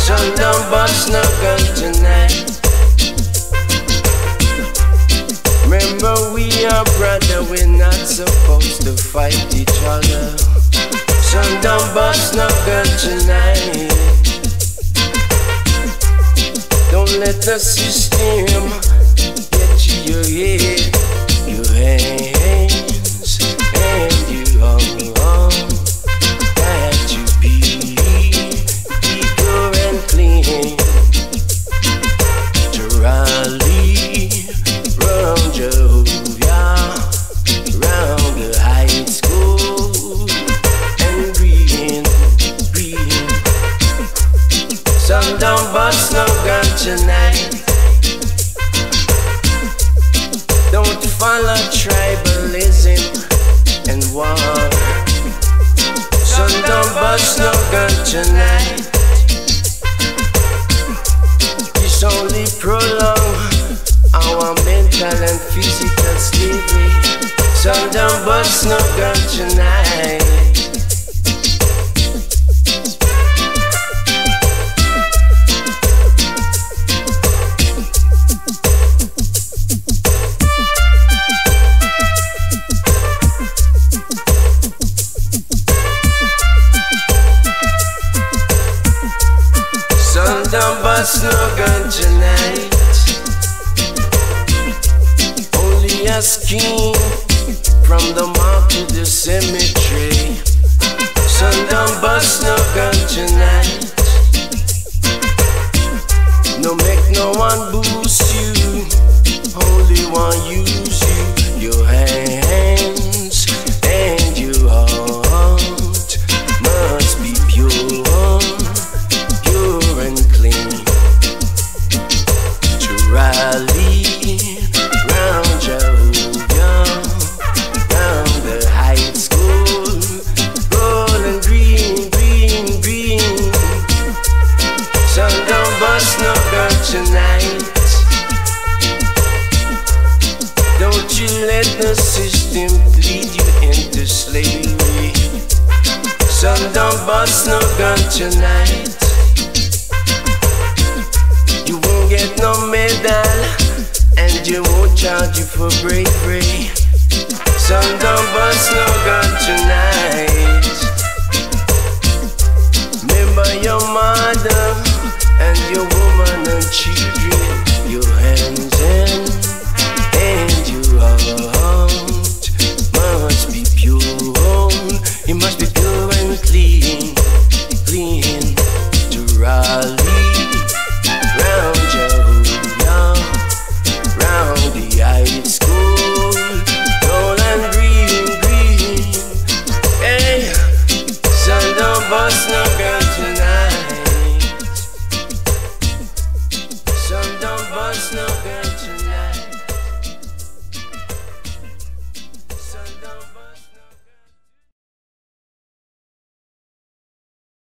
Sundown bust no gun tonight. Remember we are brother, we're not supposed to fight each other. Sundown bust no gun tonight. Don't let the system get to your head, your hands, and your arms. Got to be pure and clean to rally round Jehovah, round the high school and green. Sundown bust no gun tonight. Don't follow tribalism and war. Sundown bust no gun tonight. This only prolong our mental and physical slavery. Sundown bust no gun tonight. Sundown bust no gun tonight. Only a scheme from the mouth to the cemetery. Sundown bust no gun tonight. No make no one boost you, only one use you. Your hands and your heart must be pure and clean to rally round Jehovah, round the high school, gold and green. Sundown bust no gun tonight. Don't you let the system lead you into slavery. Sundown bust no gun tonight. You won't get no medal, and you won't charge you for bravery. Sundown bust no gun tonight. Remember your mother and your woman and children.